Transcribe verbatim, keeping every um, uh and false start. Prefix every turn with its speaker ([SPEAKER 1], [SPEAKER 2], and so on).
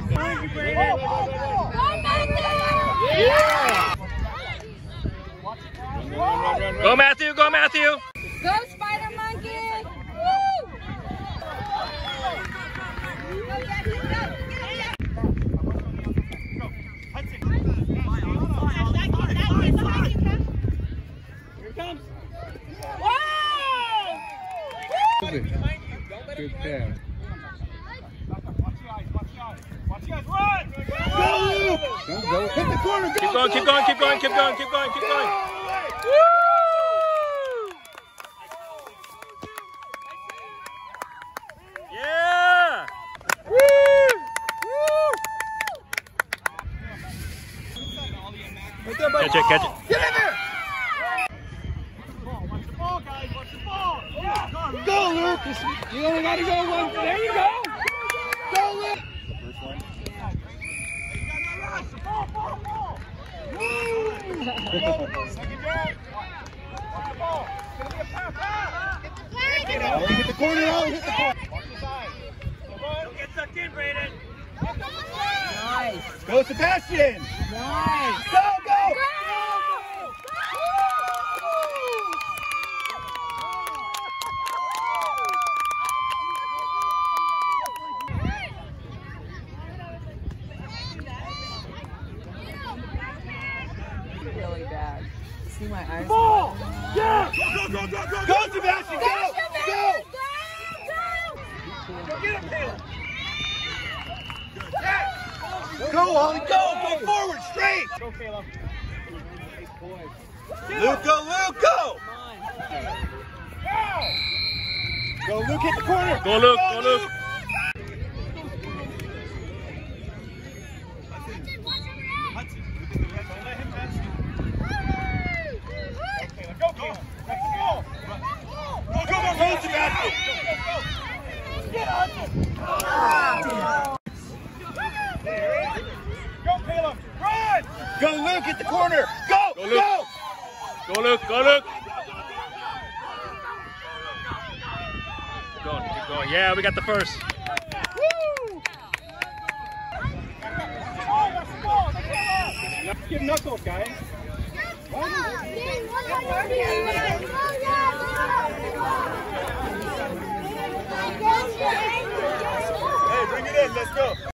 [SPEAKER 1] Yeah! Go, Matthew! Go, Matthew!
[SPEAKER 2] Go, Spider Monkey! Woo!
[SPEAKER 3] Here it comes.
[SPEAKER 2] Wow!
[SPEAKER 3] Good pass.
[SPEAKER 2] Go!
[SPEAKER 3] Don't go. Hit the corner. Go,
[SPEAKER 1] Keep going, keep going, keep going, keep going, keep going, keep going. Woo! Yeah! Woo! Woo! Catch it, catch it.
[SPEAKER 3] Get in there. Go, Luke. You only got to go one. There you go. Go, Luke. First one. Second down. Watch the ball. It's going to be a pass. Get the flag. Ollie, hit the corner. Ollie, hit the corner. Watch the side. Don't get sucked in, Brayden.
[SPEAKER 2] Nice.
[SPEAKER 3] Go, Sebastian.
[SPEAKER 2] Nice.
[SPEAKER 3] Go, go.
[SPEAKER 2] Really bad. See my eyes?
[SPEAKER 3] Ball. Yeah. Go, go, go, go, go, Sebastian. Go, go. Go get him, Caleb. Yeah. Go, Ollie. Go. Go forward. Straight. Go, Caleb. Luke, go, Luke, go. Go, Luke, hit the corner.
[SPEAKER 1] Go, Luke, go, Luke.
[SPEAKER 3] Go, Caleb. That's the ball. Go, go, go, go, Sebastian. Get on. Go, Caleb. Run. Go, Luke, hit the corner. Go,
[SPEAKER 1] Go, Luke.
[SPEAKER 3] go.
[SPEAKER 1] Go, Luke, go, Luke. Keep going, keep going. Yeah, we got the first.
[SPEAKER 3] Woo. Give knuckles, guys. Hey, bring it in. Let's go.